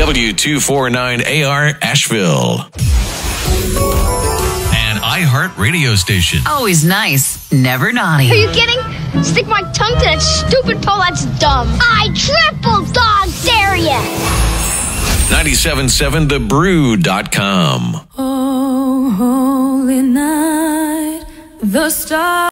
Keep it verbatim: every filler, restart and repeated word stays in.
W two forty-nine A R Asheville. An iHeart radio station. Always nice, never naughty. Are you kidding? Stick my tongue to that stupid pole, that's dumb. I triple dog dare ya. ninety-seven point seven the brew dot com. Oh, holy night, the stars.